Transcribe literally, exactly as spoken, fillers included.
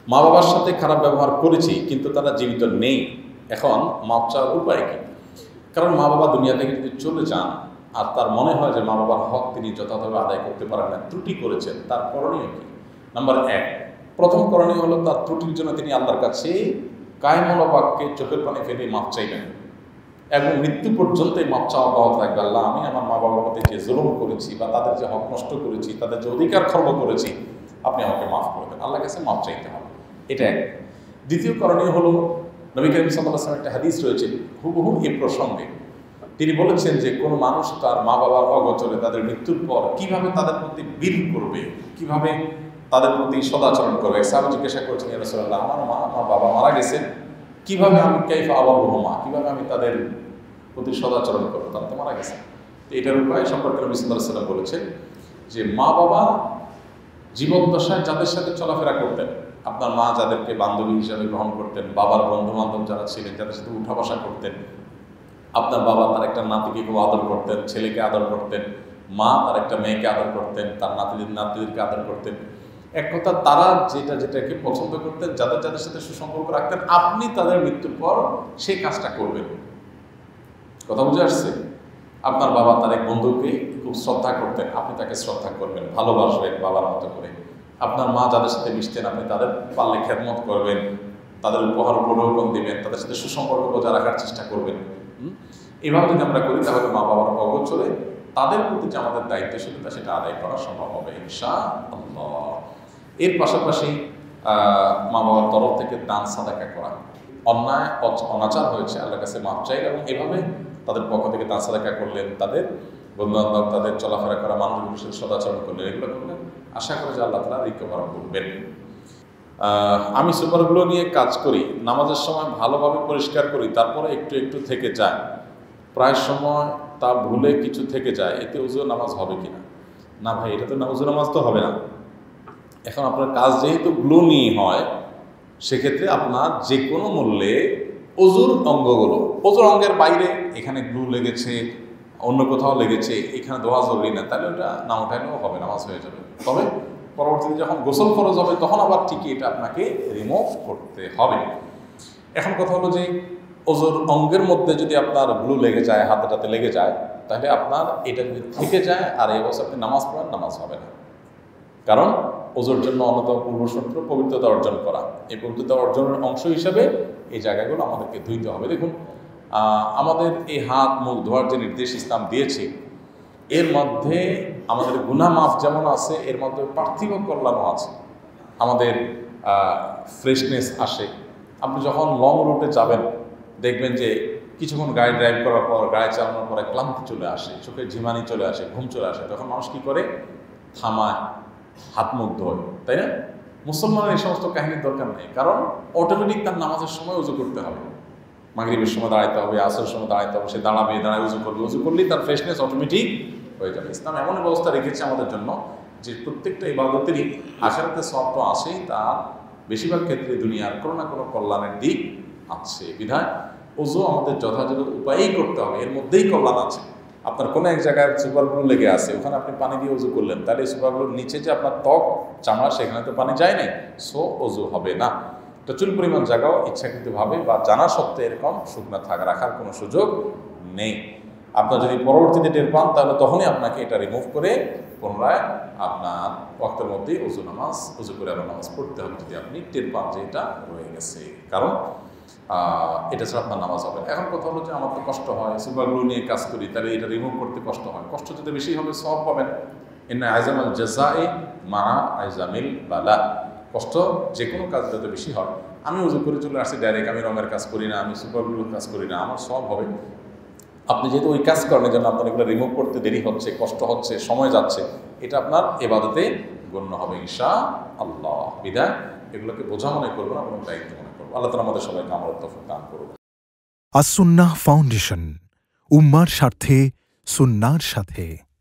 মা বাবার সাথে খারাপ ব্যবহার করেছি কিন্তু তারা জীবিত নেই, এখন মাপ চাওয়ার উপায় কি? কারণ মা বাবা দুনিয়া থেকে যদি চলে যান আর তার মনে হয় যে মা বাবার হক তিনি যথাযথভাবে আদায় করতে পারেন না, ত্রুটি করেছেন, তার করণীয় কি? নাম্বার এক, প্রথম করণীয় হলো তার ত্রুটির জন্য তিনি আল্লাহর কাছে কায়মূল বাক্যে চোখের পানি ফেলে মাপ চাইবেন এবং মৃত্যু পর্যন্ত এই মাপ চাওয়া অব্যাহত থাকবে। আল্লাহ, আমি আমার মা বাবার প্রতি যে জুলুম করেছি বা তাদের যে হক নষ্ট করেছি, তাদের যে অধিকার খর্ব করেছি, আপনি আমাকে মাফ করবেন। আল্লাহর কাছে মাপ চাইতে হবে, এটা এক। দ্বিতীয় করণীয় হলো, নবী করিম সাল্লাল্লাহু আলাইহি ওয়াসাল্লাম একটা হাদিস রয়েছে হুবহু এই প্রসঙ্গে। তিনি বলেছেন যে কোনো মানুষ তার মা বাবার অগোচরে তাদের মৃত্যুর পর কিভাবে তাদের প্রতি বীর করবে, কিভাবে তাদের প্রতি সদাচরণ করবে। সাহাবী জিজ্ঞাসা করছেন, ইয়া রাসূলুল্লাহ, আমার মা আমার বাবা মারা গেছেন, কিভাবে আমি কাইফা আবারুহুমা, কিভাবে আমি তাদের প্রতি সদাচরণ করবো, তারা তো মারা গেছে। তো এটার উপায় সম্পর্কে নবী সাল্লাল্লাহু আলাইহি ওয়াসাল্লাম বলেছেন যে মা বাবা জীবদ্দশায় যাদের সাথে চলাফেরা করতেন, আপনার মা যাদেরকে বান্ধবী হিসাবে গ্রহণ করতেন, বাবার বন্ধু বান্ধব যারা ছিলেন, যাদের সাথে উঠা বসা করতেন, আপনার বাবা তার একটা নাতিকে খুব আদর করতেন, ছেলেকে আদর করতেন, মা তার একটা মেয়েকে আদর করতেন, তার নাতিদের নাতিদেরকে আদর করতেন। এক কথা, তারা যেটা যেটাকে পছন্দ করতেন, যাদের যাদের সাথে সুসম্পর্ক রাখতেন, আপনি তাদের মৃত্যুর পর সেই কাজটা করবেন। কথা বুঝে আসছে? আপনার বাবা তার এক বন্ধুকে খুব শ্রদ্ধা করতেন, আপনি তাকে শ্রদ্ধা করবেন, ভালোবাসবেন বাবার মতো করে। আপনার মা যাদের সাথে মিশতেন, আপনি তাদের পাল্লে খেদমত করবেন, তাদের উপহার উপঢৌকন দিবেন, তাদের সাথে সুসম্পর্ক বজায় রাখার চেষ্টা করবেন। এভাবে যদি আমরা করি তাহলে মা বাবার অগোচরে তাদের প্রতি যে আমাদের দায়িত্বশীলতা সেটা আদায় করা সম্ভব হবে ইনশাআল্লাহ। এর পাশাপাশি মা বাবার তরফ থেকে দান সাদাকা করা, অন্যায় অনাচার হয়েছে আল্লাহর কাছে মাপ চাই এবং এভাবে তাদের পক্ষ থেকে দান সাদাকা করলেন, তাদের বন্ধুবান্ধব তাদের চলাফেরা করা মানুষগুলোর সাথে সদাচরণ করলেন, এগুলো করলেন, আশা করে যে আল্লাহ তাআলা রিকভার করবেন। আমি সুপারগুলো নিয়ে কাজ করি, নামাজের সময় ভালোভাবে পরিষ্কার করি, তারপরে একটু একটু থেকে যায়, প্রায় সময় তা ভুলে কিছু থেকে যায়, এতে উজু নামাজ হবে কিনা? না ভাই, এটা তো না, উজু নামাজ তো হবে না। এখন আপনার কাজ যেহেতু গ্লু নিয়ে হয়, সেক্ষেত্রে আপনার যে কোনো মূল্যে অজুর অঙ্গগুলো, অজুর অঙ্গের বাইরে এখানে গ্লু লেগেছে, অন্য কোথাও লেগেছে, এখানে ধোয়া জরুরি না, তাহলে ওটা না ওঠাইলেও হবে, নামাজ হয়ে যাবে। তবে পরবর্তীতে যখন গোসল ফরজ হবে তখন আবার ঠিকই এটা আপনাকে রিমুভ করতে হবে। এখন কথা হলো যে ওজুর অঙ্গের মধ্যে যদি আপনার গ্লু লেগে যায়, হাতেটাতে লেগে যায়, তাহলে আপনার এটা যদি থেকে যায় আর এই অবস্থা আপনি নামাজ পড়েন, নামাজ হবে না। কারণ ওজুর জন্য অন্যতম পূর্বশর্ত পবিত্রতা অর্জন করা, এই পবিত্রতা অর্জনের অংশ হিসেবে এই জায়গাগুলো আমাদেরকে ধুইতে হবে। দেখুন, আমাদের এই হাত মুখ ধোয়ার যে নির্দেশ ইসলাম দিয়েছে, এর মধ্যে আমাদের গুনাহ মাফ যেমন আছে, এর মধ্যে পার্থিব কল্যাণও আছে। আমাদের ফ্রেশনেস আসে। আপনি যখন লং রুটে যাবেন দেখবেন যে কিছুক্ষণ গাড়ি ড্রাইভ করার পর, গাড়ি চালানোর পরে ক্লান্তি চলে আসে, চোখে ঝিমানি চলে আসে, ঘুম চলে আসে, তখন মানুষ কী করে? থামায়, হাত মুখ ধোয়, তাই না? মুসলমানের এই সমস্ত কাহিনীর দরকার নেই, কারণ অটোমেটিক তার নামাজের সময় উজু করতে হবে। মাগরিবের সময় দাঁড়াইতে হবে, আসরের সময় দাঁড়াইতে হবে, সে দাঁড়াবে, দাঁড়ায় উজু করবে, উজু করলেই তার ফ্রেশনেস অটোমেটিক হয়ে যাবে। ইসলাম এমন ব্যবস্থা রেখেছে আমাদের জন্য যে প্রত্যেকটা ইবাদতেরই আখিরাতে সওয়াব তো আসেই, তার বেশিরভাগ ক্ষেত্রে দুনিয়ার কোনো না কোনো কল্যাণের দিক আছে। বিধায় উজু আমাদের যথাযথ উপায়েই করতে হবে, এর মধ্যেই কল্যাণ আছে। আপনার কোনো এক জায়গায় সুপারগুলো লেগে আছে, ওখানে আপনি পানি দিয়ে উজু করলেন, তাহলে সুপারগুলোর নিচে যে আপনার ত্বক চামড়া, সেখানে তো পানি যায় নাই, সো উজু হবে না। প্রচুর পরিমাণ জায়গাও ইচ্ছাকৃতভাবে বা জানা সত্ত্বে এরকম শুকনো থাকা রাখার কোনো সুযোগ নেই। আপনার যদি পরবর্তীতে টের পান, তাহলে তখনই আপনাকে এটা রিমুভ করে পুনরায় আপনার ওয়াক্তের মধ্যেই উজু নামাজ উজু করে আবার নামাজ পড়তে হবে, যদি আপনি টের পান যে এটা রয়ে গেছে, কারণ এটা ছাড়া আপনার নামাজ হবে। এখন কথা হলো যে আমার তো কষ্ট হয়, সুপারগুলো নিয়ে কাজ করি, তাহলে এটা রিমুভ করতে কষ্ট হয়, কষ্ট যদি বেশি হবে সওয়াব পাবেন। ইন্না আইজামাল জাযাই মা আইজামিল বালা, কষ্ট যে কোনো কাজ যত বেশি হয়, আমি উজু করে চলে আসছি ডাইরেক্ট, আমি রঙের কাজ করি না, আমি সুপারগুলোর কাজ করি না, আমার সওয়াব হবে। আপনি যেহেতু ওই কাজ করেন, জন্য আপনার এগুলো রিমুভ করতে দেরি হচ্ছে, কষ্ট হচ্ছে, সময় যাচ্ছে, এটা আপনার ইবাদতে গণ্য হবে ইনশাআল্লাহ। বিধায় এগুলোকে বোঝা মনে করবো না, এবং দায়িত্ব মনে করবো। আল্লাহ তাআলা আমাদের সবাইকে আমলের তৌফিক দান করুন। আস-সুন্নাহ ফাউন্ডেশন, উম্মার স্বার্থে সুন্নাহর সাথে।